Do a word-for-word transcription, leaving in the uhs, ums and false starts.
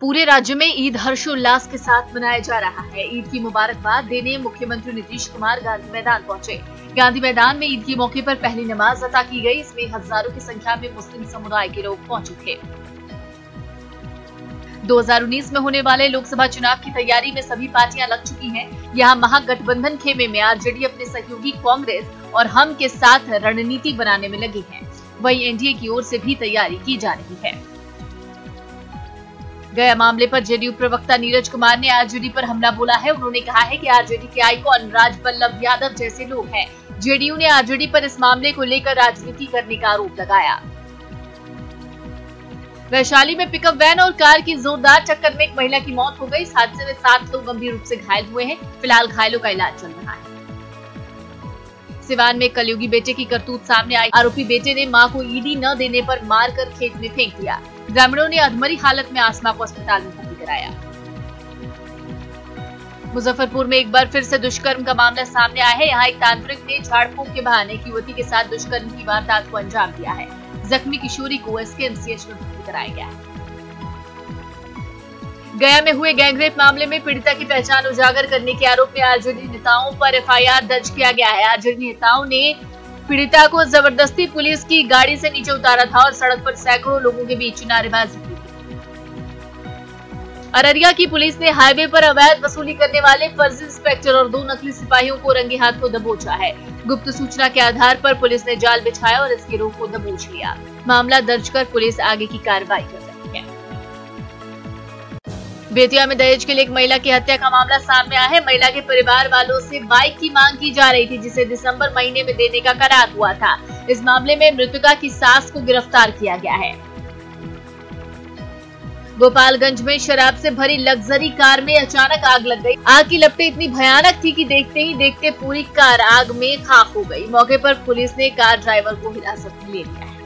पूरे राज्य में ईद हर्षोल्लास के साथ मनाया जा रहा है। ईद की मुबारकबाद देने मुख्यमंत्री नीतीश कुमार गांधी मैदान पहुंचे। गांधी मैदान में ईद के मौके पर पहली नमाज अता की गई। इसमें हजारों की संख्या में मुस्लिम समुदाय के लोग पहुंचे थे। दो हज़ार उन्नीस में होने वाले लोकसभा चुनाव की तैयारी में सभी पार्टियां लग चुकी हैं। यहां महागठबंधन खेमे में आरजेडी अपने सहयोगी कांग्रेस और हम के साथ रणनीति बनाने में लगी है। वहीं एनडीए की ओर से भी तैयारी की जा रही है। गया मामले पर जेडीयू प्रवक्ता नीरज कुमार ने आरजेडी पर हमला बोला है। उन्होंने कहा है कि आरजेडी के आइकॉन राजबल्लभ यादव जैसे लोग हैं। जेडीयू ने आरजेडी पर इस मामले को लेकर राजनीति करने का आरोप लगाया। वैशाली में पिकअप वैन और कार की जोरदार टक्कर में एक महिला की मौत हो गई। इस हादसे में सात लोग गंभीर रूप से घायल हुए हैं। फिलहाल घायलों का इलाज चल रहा है। सिवान में कलयुगी बेटे की करतूत सामने आई। आरोपी बेटे ने मां को ईडी न देने पर मारकर खेत में फेंक दिया। ग्रामीणों ने अधमरी हालत में आसमा को अस्पताल में भर्ती कराया। मुजफ्फरपुर में एक बार फिर से दुष्कर्म का मामला सामने आया है। यहाँ एक तांत्रिक ने झाड़ फूंक के बहाने एक युवती के साथ दुष्कर्म की वारदात को अंजाम दिया है। जख्मी किशोरी को एसकेएमसीएच में भर्ती कराया गया है। गया में हुए गैंगरेप मामले में पीड़िता की पहचान उजागर करने के आरोप में आरजेडी नेताओं पर एफआईआर दर्ज किया गया है। आरजेडी नेताओं ने पीड़िता को जबरदस्ती पुलिस की गाड़ी से नीचे उतारा था और सड़क पर सैकड़ों लोगों के बीच नारेबाजी की थी। अररिया की पुलिस ने हाईवे पर अवैध वसूली करने वाले फर्जी इंस्पेक्टर और दो नकली सिपाहियों को रंगे हाथ को दबोचा है। गुप्त सूचना के आधार पर पुलिस ने जाल बिछाया और इस गिरोह को दबोच लिया। मामला दर्ज कर पुलिस आगे की कार्रवाई कर रही है। बेतिया में दहेज के लिए एक महिला की हत्या का मामला सामने आया है। महिला के परिवार वालों से बाइक की मांग की जा रही थी, जिसे दिसंबर महीने में देने का करार हुआ था। इस मामले में मृतका की सास को गिरफ्तार किया गया है। गोपालगंज में शराब से भरी लग्जरी कार में अचानक आग लग गई। आग की लपटें इतनी भयानक थी कि देखते ही देखते पूरी कार आग में खाक हो गई। मौके पर पुलिस ने कार ड्राइवर को हिरासत में ले लिया है।